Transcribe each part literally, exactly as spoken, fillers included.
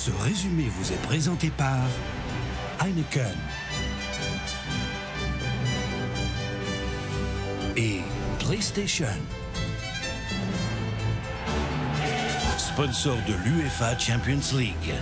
Ce résumé vous est présenté par Heineken et PlayStation, sponsor de l'UEFA Champions League.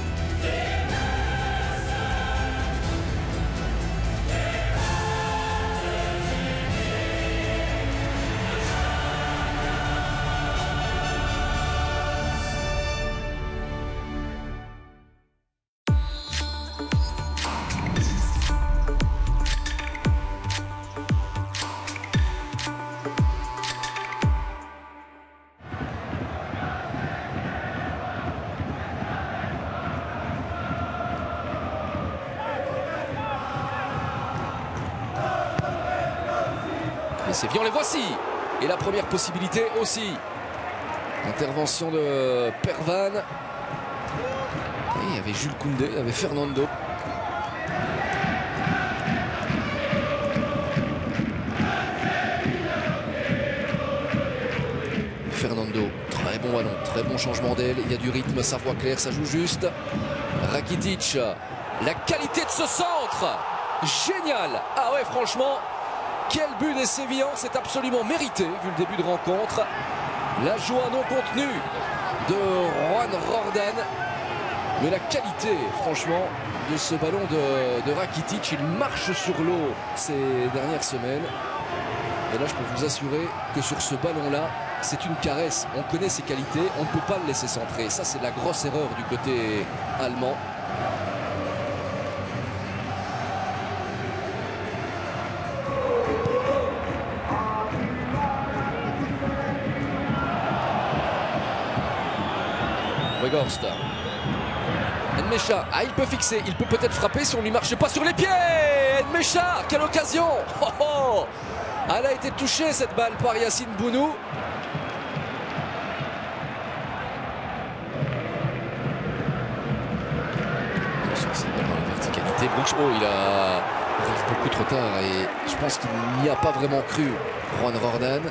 Les Sévillans, les voici. Et la première possibilité aussi. Intervention de Pervan. Et il y avait Jules Koundé, il y avait Fernando. Fernando, très bon ballon, très bon changement d'aile. Il y a du rythme, ça voit clair, ça joue juste. Rakitic, la qualité de ce centre. Génial. Ah ouais, franchement. Quel but des Sévillans, c'est absolument mérité vu le début de rencontre. La joie non contenue de Juan Rordan. Mais la qualité, franchement, de ce ballon de, de Rakitic, il marche sur l'eau ces dernières semaines. Et là, je peux vous assurer que sur ce ballon-là, c'est une caresse. On connaît ses qualités, on ne peut pas le laisser centrer. Ça, c'est la grosse erreur du côté allemand. Weghorst. Nmecha, ah il peut fixer, il peut peut-être frapper si on lui marche pas sur les pieds. Nmecha, quelle occasion. Oh, oh. Elle a été touchée cette balle par Yacine Bounou. Cette balle dans la verticalité, Brooks, oh il a arrive beaucoup trop tard et je pense qu'il n'y a pas vraiment cru. Juan Rordan.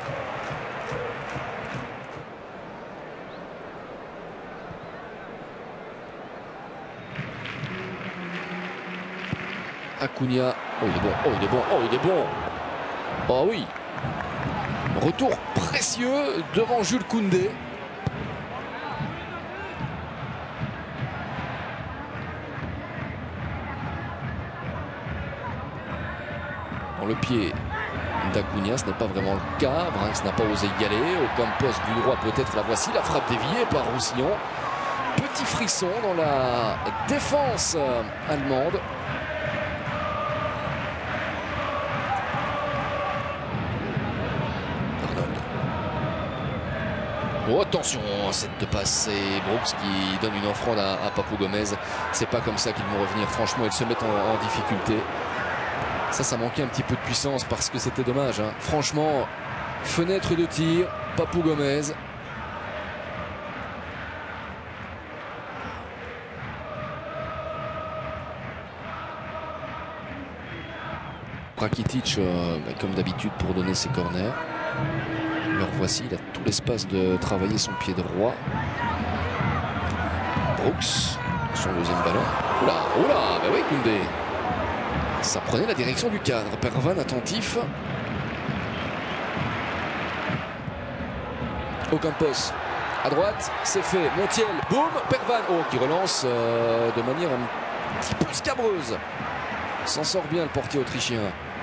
Acuna, oh il est bon, oh il est bon, oh il est bon. Oh oui. Retour précieux devant Jules Koundé. Dans le pied d'Acuna, ce n'est pas vraiment le cas. Brinks n'a pas osé y aller. Ocampos du droit peut-être, la voici, la frappe déviée par Roussillon. Petit frisson dans la défense allemande. Oh, attention, cette de passe, c'est Brooks qui donne une offrande à, à Papou Gomez. C'est pas comme ça qu'ils vont revenir. Franchement, ils se mettent en, en difficulté. Ça, ça manquait un petit peu de puissance parce que c'était dommage. Hein. Franchement, fenêtre de tir, Papou Gomez. Rakitic, euh, bah, comme d'habitude, pour donner ses corners. Alors voici, il a tout l'espace de travailler son pied droit. Brooks, son deuxième ballon. Oula, oula, bah oui, Koundé. Ça prenait la direction du cadre. Pervan attentif. Ocampos à droite, c'est fait. Montiel, boum, Pervan. Oh, qui relance euh, de manière un petit peu scabreuse. S'en sort bien le portier autrichien.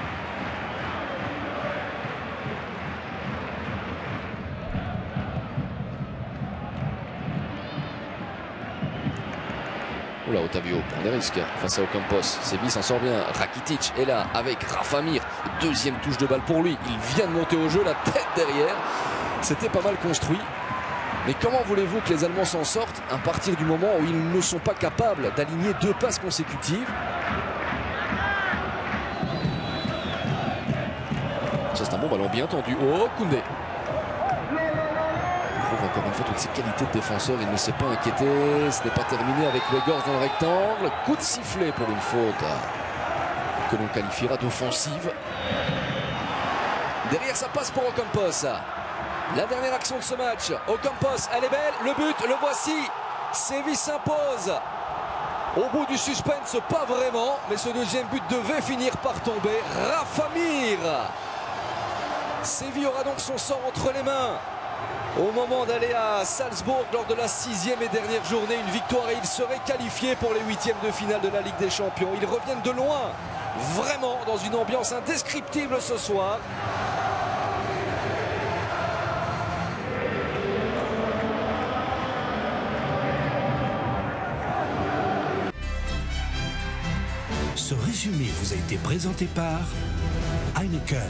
Oula, Otavio prend des risques face à Ocampos. Séville s'en sort bien. Rakitic est là avec Rafa Mir. Deuxième touche de balle pour lui. Il vient de monter au jeu, la tête derrière. C'était pas mal construit. Mais comment voulez-vous que les Allemands s'en sortent à partir du moment où ils ne sont pas capables d'aligner deux passes consécutives? Ça, c'est un bon ballon bien tendu. Oh, Koundé. Encore une fois toutes ses qualités de défenseur, il ne s'est pas inquiété. Ce n'est pas terminé avec Weghorst dans le rectangle. Coup de sifflet pour une faute que l'on qualifiera d'offensive. Derrière, ça passe pour Ocampos. La dernière action de ce match. Ocampos, elle est belle. Le but, le voici. Séville s'impose. Au bout du suspense, pas vraiment, mais ce deuxième but devait finir par tomber. Rafa Mir. Séville aura donc son sort entre les mains. Au moment d'aller à Salzbourg lors de la sixième et dernière journée, une victoire et ils seraient qualifiés pour les huitièmes de finale de la Ligue des Champions. Ils reviennent de loin, vraiment dans une ambiance indescriptible ce soir. Ce résumé vous a été présenté par Heineken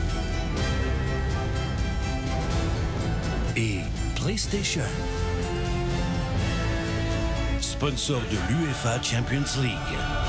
et PlayStation, sponsor de l'UEFA Champions League.